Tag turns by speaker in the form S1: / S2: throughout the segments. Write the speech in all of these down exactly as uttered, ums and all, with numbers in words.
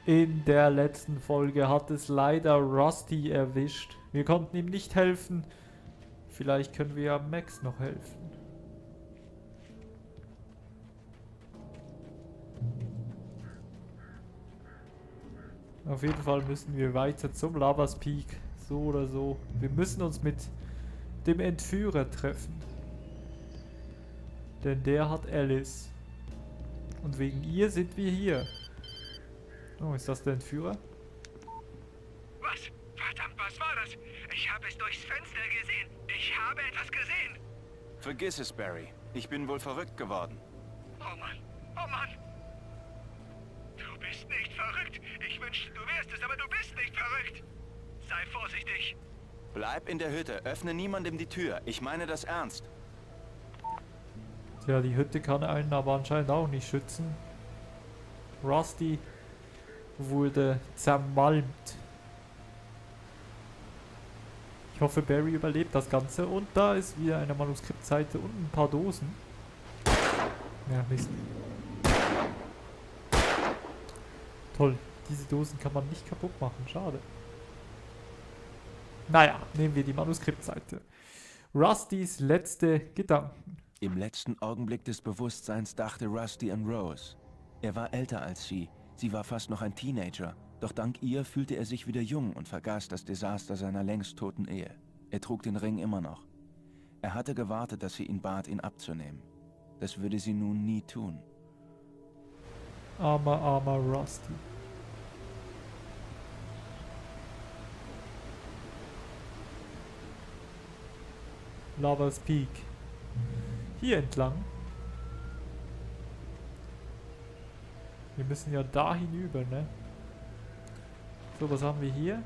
S1: In der letzten Folge hat es leider Rusty erwischt. Wir konnten ihm nicht helfen. Vielleicht können wir ja Max noch helfen. Auf jeden Fall müssen wir weiter zum Lavas Peak. So oder so. Wir müssen uns mit dem Entführer treffen. Denn der hat Alice. Und wegen ihr sind wir hier. Oh, ist das der Entführer?
S2: Was? Verdammt, was war das? Ich habe es durchs Fenster gesehen. Ich habe etwas gesehen.
S3: Vergiss es, Barry. Ich bin wohl verrückt geworden.
S2: Oh Mann, oh Mann. Du bist nicht verrückt. Ich wünschte, du wärst es, aber du bist nicht verrückt. Sei vorsichtig.
S3: Bleib in der Hütte. Öffne niemandem die Tür. Ich meine das ernst.
S1: Tja, die Hütte kann einen aber anscheinend auch nicht schützen. Rusty wurde zermalmt. Ich hoffe, Barry überlebt das Ganze. Und da ist wieder eine Manuskriptseite und ein paar Dosen. Ja, Mist. Toll. Diese Dosen kann man nicht kaputt machen. Schade. Naja, nehmen wir die Manuskriptseite. Rustys letzte Gedanken.
S3: Im letzten Augenblick des Bewusstseins dachte Rusty an Rose. Er war älter als sie. Sie war fast noch ein Teenager. Doch dank ihr fühlte er sich wieder jung und vergaß das Desaster seiner längst toten Ehe. Er trug den Ring immer noch. Er hatte gewartet, dass sie ihn bat, ihn abzunehmen. Das würde sie nun nie tun.
S1: Armer, armer Rusty. Lavas Peak. Hier entlang. Wir müssen ja da hinüber, ne? So, was haben wir hier?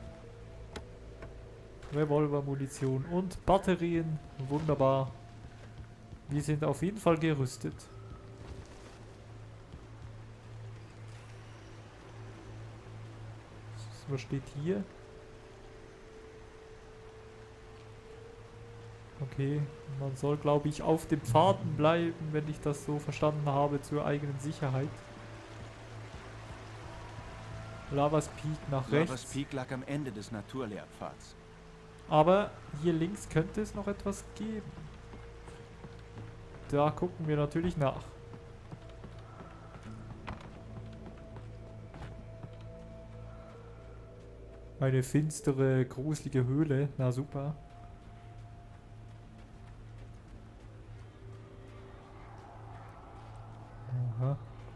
S1: Revolver-Munition und Batterien. Wunderbar. Wir sind auf jeden Fall gerüstet. Was steht hier? Okay, man soll, glaube ich, auf den Pfaden bleiben, wenn ich das so verstanden habe, zur eigenen Sicherheit. Lavas Peak nach rechts.
S3: Lavas Peak lag am Ende des Naturlehrpfads.
S1: Aber hier links könnte es noch etwas geben. Da gucken wir natürlich nach. Eine finstere, gruselige Höhle. Na super. Aha.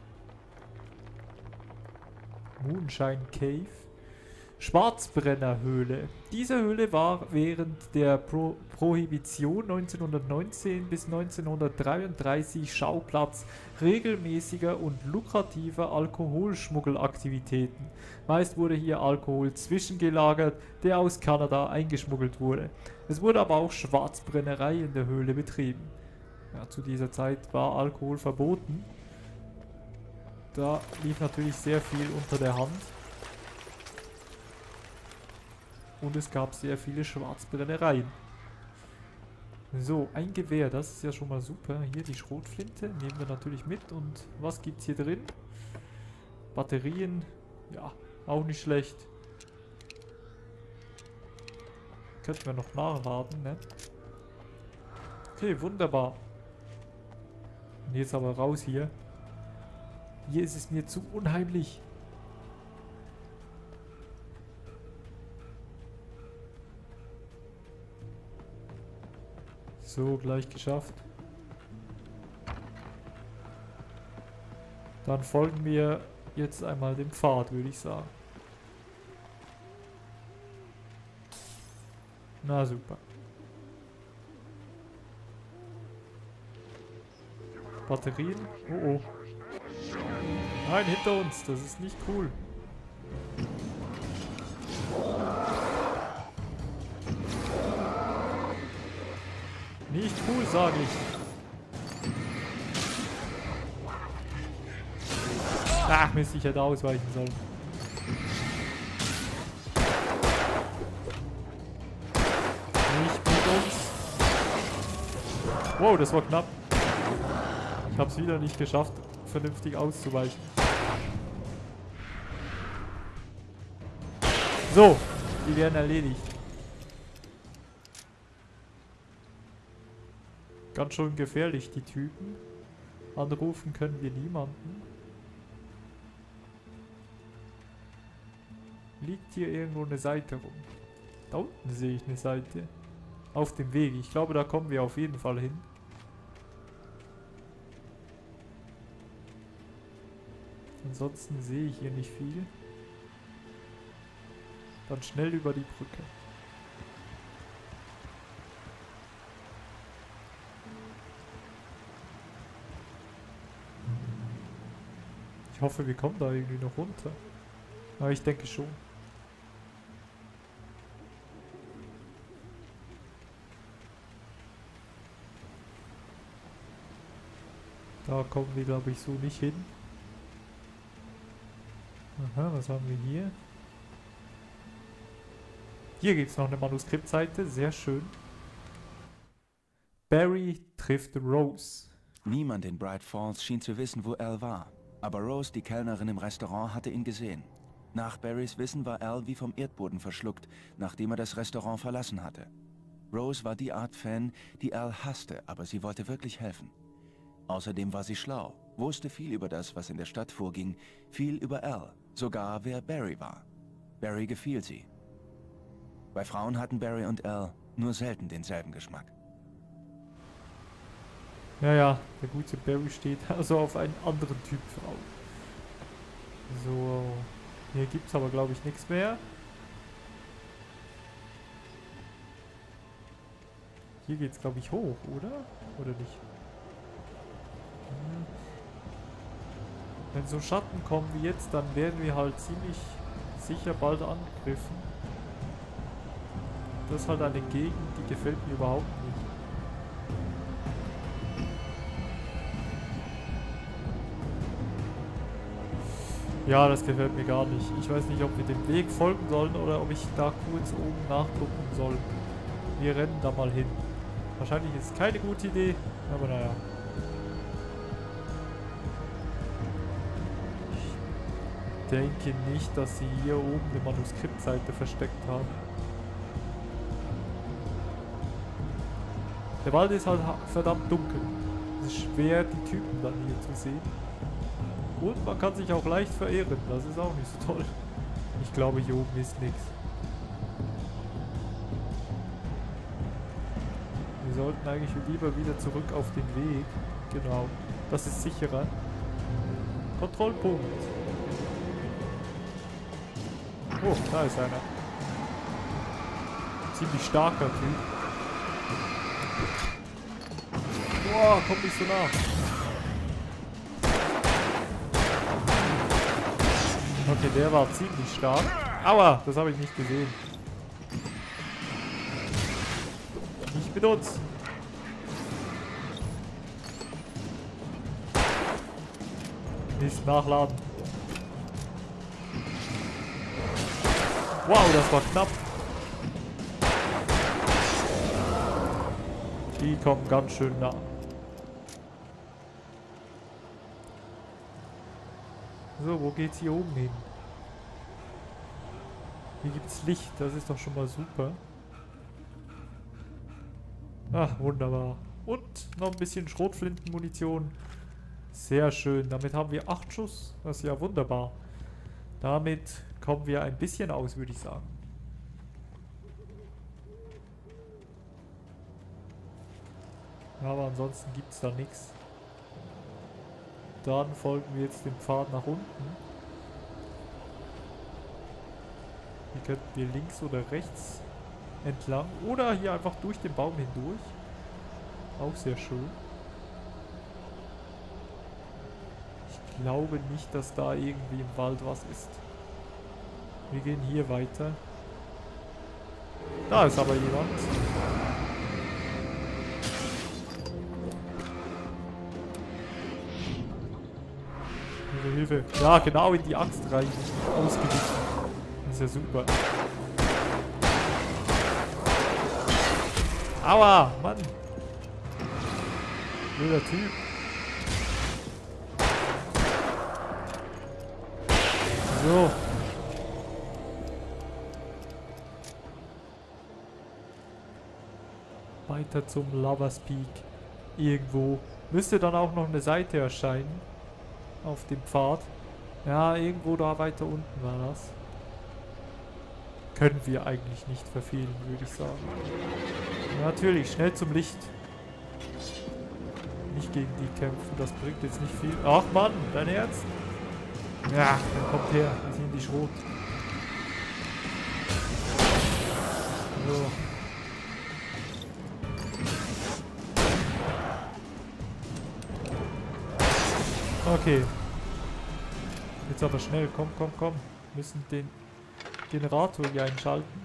S1: Moonshine Cave. Schwarzbrennerhöhle. Diese Höhle war während der Pro Prohibition neunzehnhundertneunzehn bis neunzehnhundertdreiunddreißig Schauplatz regelmäßiger und lukrativer Alkoholschmuggelaktivitäten. Meist wurde hier Alkohol zwischengelagert, der aus Kanada eingeschmuggelt wurde. Es wurde aber auch Schwarzbrennerei in der Höhle betrieben. Ja, zu dieser Zeit war Alkohol verboten. Da lief natürlich sehr viel unter der Hand. Und es gab sehr viele Schwarzbrennereien. So, ein Gewehr, das ist ja schon mal super. Hier die Schrotflinte, nehmen wir natürlich mit. Und was gibt's hier drin? Batterien, ja, auch nicht schlecht. Könnten wir noch nachladen, ne? Okay, wunderbar. Und jetzt aber raus hier. Hier ist es mir zu unheimlich. So, gleich geschafft. Dann folgen wir jetzt einmal dem Pfad, würde ich sagen. Na super. Batterien? Oh oh. Nein, hinter uns. Das ist nicht cool. Nicht cool, sage ich. Ach Mist, ich hätte ausweichen sollen. Nicht mit uns. Wow, das war knapp. Ich habe es wieder nicht geschafft, vernünftig auszuweichen. So, die werden erledigt. Ganz schön gefährlich, die Typen. Anrufen können wir niemanden. Liegt hier irgendwo eine Seite rum? Da unten sehe ich eine Seite. Auf dem Weg. Ich glaube, da kommen wir auf jeden Fall hin. Ansonsten sehe ich hier nicht viel. Dann schnell über die Brücke. Ich hoffe, wir kommen da irgendwie noch runter. Aber ich denke schon. Da kommen wir, glaube ich, so nicht hin. Aha, was haben wir hier? Hier gibt es noch eine Manuskriptseite, sehr schön. Barry trifft Rose.
S3: Niemand in Bright Falls schien zu wissen, wo Al war. Aber Rose, die Kellnerin im Restaurant, hatte ihn gesehen. Nach Barrys Wissen war Al wie vom Erdboden verschluckt, nachdem er das Restaurant verlassen hatte. Rose war die Art Fan, die Al hasste, aber sie wollte wirklich helfen. Außerdem war sie schlau, wusste viel über das, was in der Stadt vorging, viel über Al, sogar wer Barry war. Barry gefiel sie. Bei Frauen hatten Barry und Al nur selten denselben Geschmack.
S1: Ja, ja, der gute Barry steht also auf einen anderen Typ Frau. So, hier gibt es aber, glaube ich, nichts mehr. Hier geht es, glaube ich, hoch, oder? Oder nicht? Hm. Wenn so Schatten kommen wie jetzt, dann werden wir halt ziemlich sicher bald angegriffen. Das ist halt eine Gegend, die gefällt mir überhaupt nicht. Ja, das gefällt mir gar nicht. Ich weiß nicht, ob wir dem Weg folgen sollen oder ob ich da kurz oben nachgucken soll. Wir rennen da mal hin. Wahrscheinlich ist es keine gute Idee, aber naja. Ich denke nicht, dass sie hier oben eine Manuskriptseite versteckt haben. Der Wald ist halt verdammt dunkel. Es ist schwer, die Typen dann hier zu sehen. Und man kann sich auch leicht verirren. Das ist auch nicht so toll. Ich glaube, hier oben ist nichts. Wir sollten eigentlich lieber wieder zurück auf den Weg. Genau. Das ist sicherer. Kontrollpunkt. Oh, da ist einer. Ziemlich starker Typ. Boah, komm nicht so nah. Okay, der war ziemlich stark. Aua, das habe ich nicht gesehen. Nicht benutzt. Nicht nachladen. Wow, das war knapp. Die kommen ganz schön nah. So, wo geht's hier oben hin? Hier gibt's Licht, das ist doch schon mal super. Ach, wunderbar. Und noch ein bisschen Schrotflintenmunition. Sehr schön. Damit haben wir acht Schuss. Das ist ja wunderbar. Damit kommen wir ein bisschen aus, würde ich sagen. Aber ansonsten gibt es da nichts. Dann folgen wir jetzt dem Pfad nach unten. Hier könnten wir links oder rechts entlang. Oder hier einfach durch den Baum hindurch. Auch sehr schön. Ich glaube nicht, dass da irgendwie im Wald was ist. Wir gehen hier weiter. Da ist aber jemand. Hilfe, Hilfe. Ja, genau in die Axt rein. Ausgewichen. Das ist ja super. Aua, Mann. Blöder Typ. So. weiter zum Lovers Peak. Irgendwo. Müsste dann auch noch eine Seite erscheinen. Auf dem Pfad. Ja, irgendwo da weiter unten war das. Können wir eigentlich nicht verfehlen, würde ich sagen. Ja, natürlich, schnell zum Licht. Nicht gegen die kämpfen, das bringt jetzt nicht viel. Ach Mann, dein Ernst? Ja, dann kommt her, wir sehen die Schrot. So. Okay. Jetzt aber schnell, komm, komm, komm. Wir müssen den Generator hier einschalten.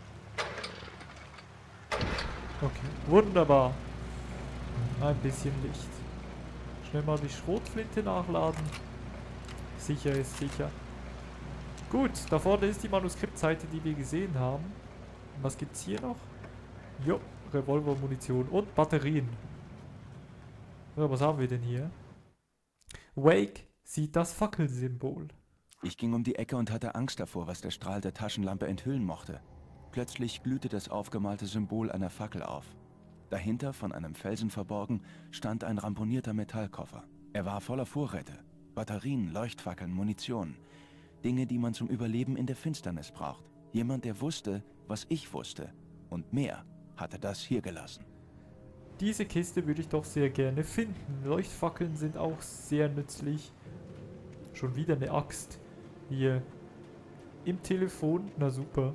S1: Okay, wunderbar. Ein bisschen Licht. Schnell mal die Schrotflinte nachladen. Sicher ist sicher. Gut, da vorne ist die Manuskriptseite, die wir gesehen haben. Was gibt's hier noch? Jo, Revolvermunition und Batterien. So, was haben wir denn hier? Wake sieht das Fackelsymbol.
S3: Ich ging um die Ecke und hatte Angst davor, was der Strahl der Taschenlampe enthüllen mochte. Plötzlich glühte das aufgemalte Symbol einer Fackel auf. Dahinter, von einem Felsen verborgen, stand ein ramponierter Metallkoffer. Er war voller Vorräte. Batterien, Leuchtfackeln, Munition. Dinge, die man zum Überleben in der Finsternis braucht. Jemand, der wusste, was ich wusste. Und mehr, hatte das hier gelassen.
S1: Diese Kiste würde ich doch sehr gerne finden. Leuchtfackeln sind auch sehr nützlich. Schon wieder eine Axt. Hier. Im Telefon. Na super.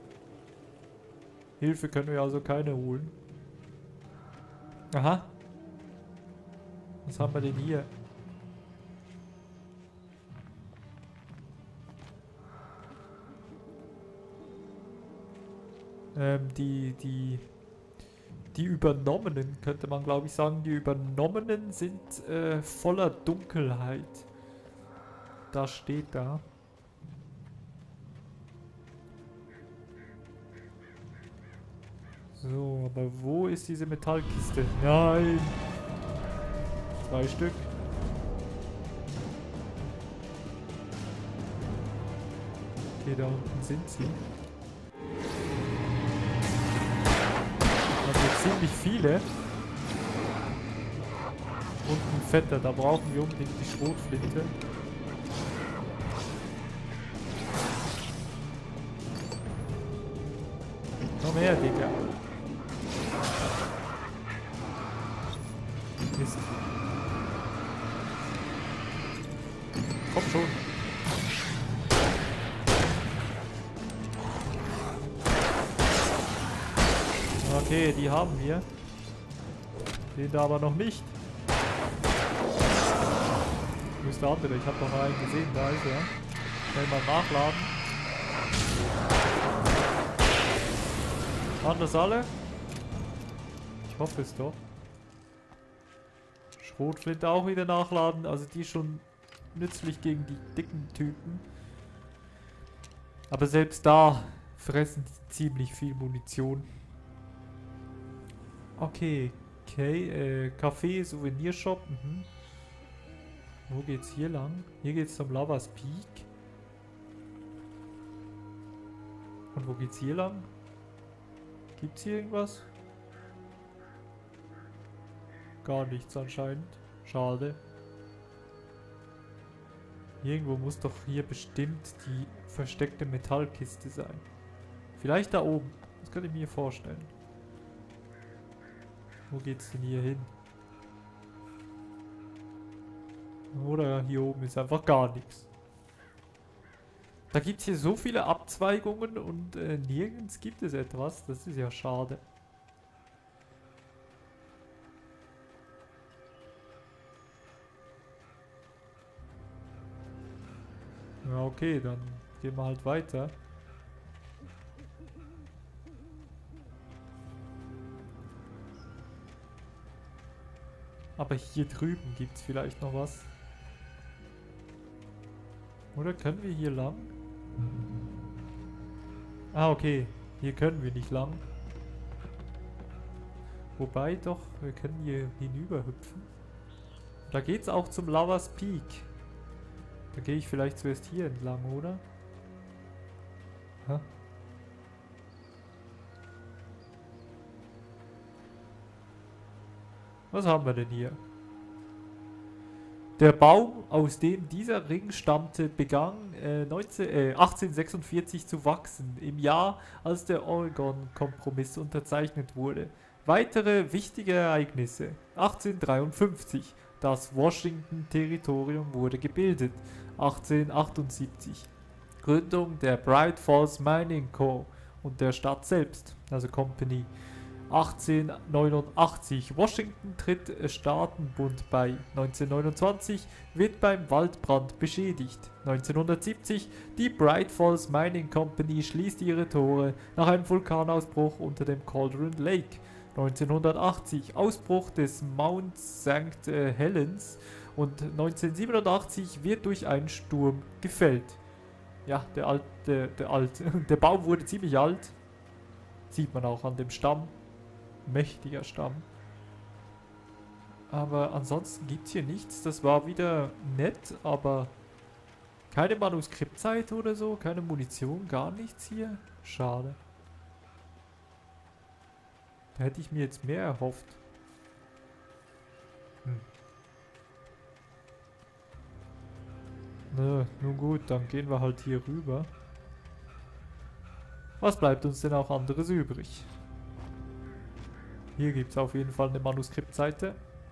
S1: Hilfe können wir also keine holen. Aha. Was haben wir denn hier? Ähm, die, die, die Übernommenen, könnte man glaube ich sagen, die Übernommenen sind äh, voller Dunkelheit. Das steht da. So, aber wo ist diese Metallkiste? Nein! Zwei Stück. Okay, da unten sind sie. Also ziemlich viele. Und ein fetter, da brauchen wir unbedingt die Schrotflinte. Komm her, Digga. Mist. Komm schon. Okay, die haben wir. Den da aber noch nicht. Wo ist der andere? Ich habe doch noch einen gesehen. Da ist er. Schnell mal nachladen. Waren das alle? Ich hoffe es doch. Schrotflinte auch wieder nachladen. Also die ist schon nützlich gegen die dicken Typen. Aber selbst da fressen die ziemlich viel Munition. Okay. Okay. Äh, Café, Souvenirshop. Mhm. Wo geht's hier lang? Hier geht's zum Lovers Peak. Und wo geht's hier lang? Gibt's hier irgendwas? Gar nichts anscheinend. Schade. Irgendwo muss doch hier bestimmt die versteckte Metallkiste sein. Vielleicht da oben. Das kann ich mir vorstellen. Wo geht's denn hier hin? Oder hier oben ist einfach gar nichts. Da gibt es hier so viele Abzweigungen und äh, nirgends gibt es etwas. Das ist ja schade. Ja, okay, dann gehen wir halt weiter. Aber hier drüben gibt es vielleicht noch was. Oder können wir hier lang? Ah, okay. Hier können wir nicht lang. Wobei doch, wir können hier hinüber hüpfen. Da geht's auch zum Lovers Peak. Da gehe ich vielleicht zuerst hier entlang, oder? Hä? Was haben wir denn hier? Der Baum, aus dem dieser Ring stammte, begann äh, neunzehn, äh, achtzehnhundertsechsundvierzig zu wachsen, im Jahr, als der Oregon-Kompromiss unterzeichnet wurde. Weitere wichtige Ereignisse. achtzehnhundertdreiundfünfzig. Das Washington-Territorium wurde gebildet. achtzehnhundertachtundsiebzig. Gründung der Bright Falls Mining Co. und der Stadt selbst, also Company. achtzehnhundertneunundachtzig. Washington tritt Staatenbund bei. neunzehnhundertneunundzwanzig wird beim Waldbrand beschädigt. neunzehnhundertsiebzig. Die Bright Falls Mining Company schließt ihre Tore nach einem Vulkanausbruch unter dem Cauldron Lake. neunzehnhundertachtzig. Ausbruch des Mount Sankt Helens und neunzehnhundertsiebenundachtzig wird durch einen Sturm gefällt. Ja, der alte, der alte, der Baum wurde ziemlich alt. Sieht man auch an dem Stamm. Mächtiger Stamm. Aber ansonsten gibt es hier nichts. Das war wieder nett, aber keine Manuskriptseite oder so, keine Munition, gar nichts hier. Schade. Da hätte ich mir jetzt mehr erhofft. Hm. Na, nun gut, dann gehen wir halt hier rüber. Was bleibt uns denn auch anderes übrig? Hier gibt es auf jeden Fall eine Manuskriptseite.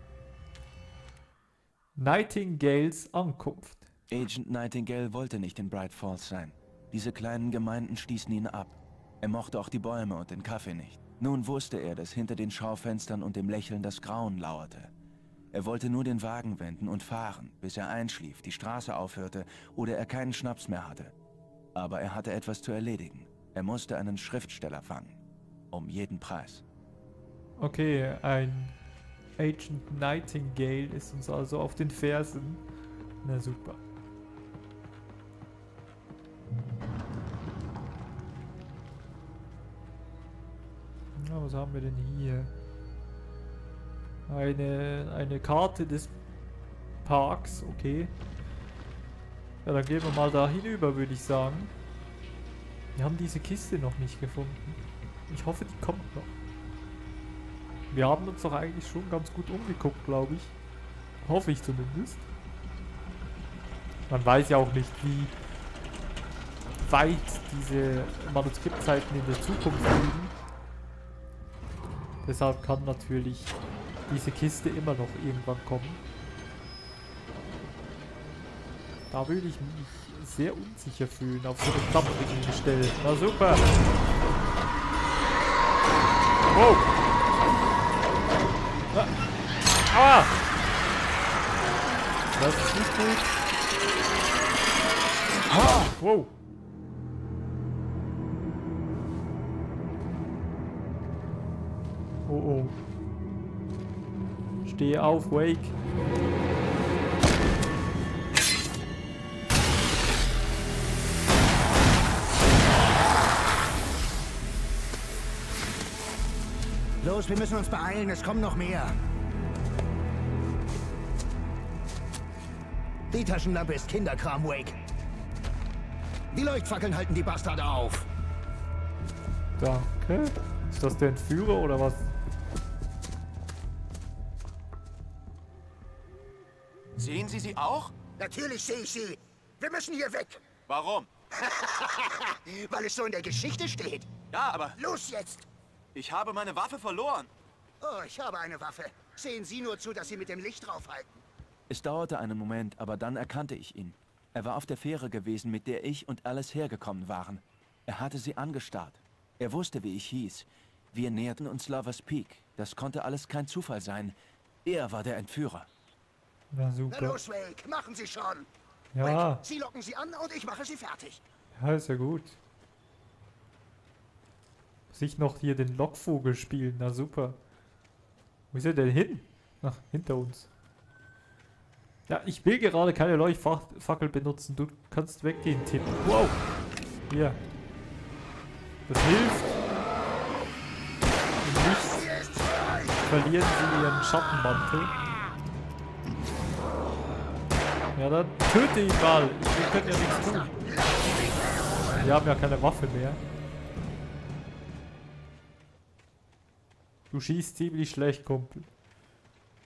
S1: Nightingales Ankunft.
S3: Agent Nightingale wollte nicht in Bright Falls sein. Diese kleinen Gemeinden stießen ihn ab. Er mochte auch die Bäume und den Kaffee nicht. Nun wusste er, dass hinter den Schaufenstern und dem Lächeln das Grauen lauerte. Er wollte nur den Wagen wenden und fahren, bis er einschlief, die Straße aufhörte oder er keinen Schnaps mehr hatte. Aber er hatte etwas zu erledigen. Er musste einen Schriftsteller fangen. Um jeden Preis.
S1: Okay, ein Agent Nightingale ist uns also auf den Fersen. Na super. Na, was haben wir denn hier? Eine, eine Karte des Parks, okay. Ja, dann gehen wir mal da hinüber, würde ich sagen. Wir haben diese Kiste noch nicht gefunden. Ich hoffe, die kommt noch. Wir haben uns doch eigentlich schon ganz gut umgeguckt, glaube ich. Hoffe ich zumindest. Man weiß ja auch nicht, wie weit diese Manuskriptseiten in der Zukunft liegen. Deshalb kann natürlich diese Kiste immer noch irgendwann kommen. Da würde ich mich sehr unsicher fühlen auf so einem klapprigen Gestell. Na super! Wow! Ah. Aua! Das ist nicht gut. Ah, wow! Oh oh. Steh auf, Wake!
S4: Los, wir müssen uns beeilen, es kommen noch mehr. Die Taschenlampe ist Kinderkram, Wake. Die Leuchtfackeln halten die Bastarde auf.
S1: Danke. Ist das der Entführer oder was?
S3: Sehen Sie sie auch?
S4: Natürlich sehe ich sie. Wir müssen hier weg.
S3: Warum?
S4: Weil es so in der Geschichte steht.
S3: Ja, aber
S4: Los jetzt!
S3: ich habe meine Waffe verloren.
S4: Oh, ich habe eine Waffe. Sehen Sie nur zu, dass Sie mit dem Licht draufhalten.
S3: Es dauerte einen Moment, aber dann erkannte ich ihn. Er war auf der Fähre gewesen, mit der ich und Alice hergekommen waren. Er hatte sie angestarrt. Er wusste, wie ich hieß. Wir näherten uns Lovers Peak. Das konnte alles kein Zufall sein. Er war der Entführer.
S1: Na
S4: Na
S1: super.
S4: los, Wake, machen Sie schon.
S1: Ja,
S4: Wake, Sie locken sie an und ich mache sie fertig.
S1: ja, ist ja gut. Muss ich noch hier den Lockvogel spielen? Na super. Wo ist er denn hin? Ach, hinter uns. Ja, ich will gerade keine Leuchtfackel benutzen. Du kannst weggehen, Tim. Wow. Hier. Das hilft. Im Licht verlieren sie ihren Schattenmantel. Ja, dann töte ihn mal. Wir können ja nichts tun. Wir haben ja keine Waffe mehr. Du schießt ziemlich schlecht, Kumpel.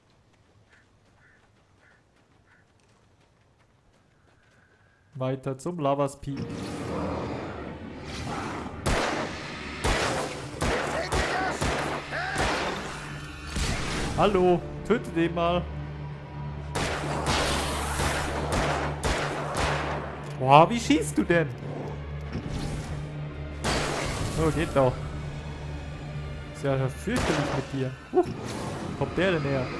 S1: weiter zum Lovers Peak. Hallo, töte den mal. Boah, wie schießt du denn? Oh, geht doch. Ist ja fürchterlich mit dir. Uh, kommt der denn her?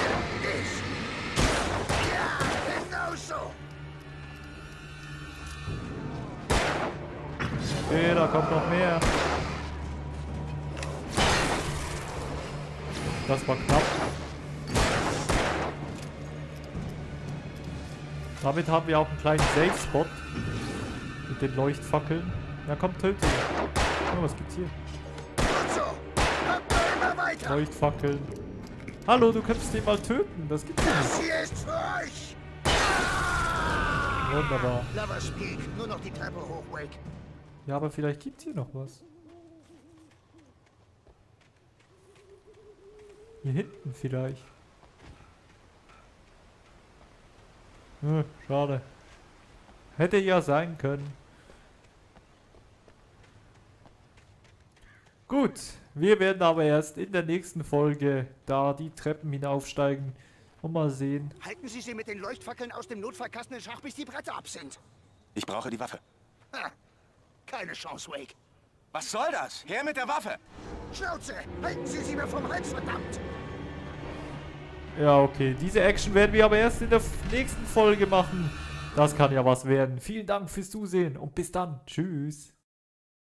S1: Okay, da kommt noch mehr. Das war knapp. Damit haben wir auch einen kleinen Safe-Spot. Mit den Leuchtfackeln. Na komm, töte ihn. Oh, was gibt's hier? Leuchtfackeln. Hallo, du könntest den mal töten. Das gibt's ja nicht.
S4: Hier ist für euch.
S1: Wunderbar.
S4: Lovers Peak, nur noch die Treppe hoch, Wake.
S1: Ja, aber vielleicht gibt's hier noch was. Hier hinten vielleicht. Hm, schade. Hätte ja sein können. Gut, wir werden aber erst in der nächsten Folge da die Treppen hinaufsteigen und mal sehen.
S4: Halten Sie sie mit den Leuchtfackeln aus dem Notfallkasten in Schach, bis die Bretter ab sind.
S3: Ich brauche die Waffe.
S4: Ha, keine Chance, Wake.
S3: Was soll das? Her mit der Waffe!
S4: Schnauze, halten Sie sie mir vom Hals, verdammt!
S1: Ja, okay. Diese Action werden wir aber erst in der nächsten Folge machen. Das kann ja was werden. Vielen Dank fürs Zusehen und bis dann. Tschüss.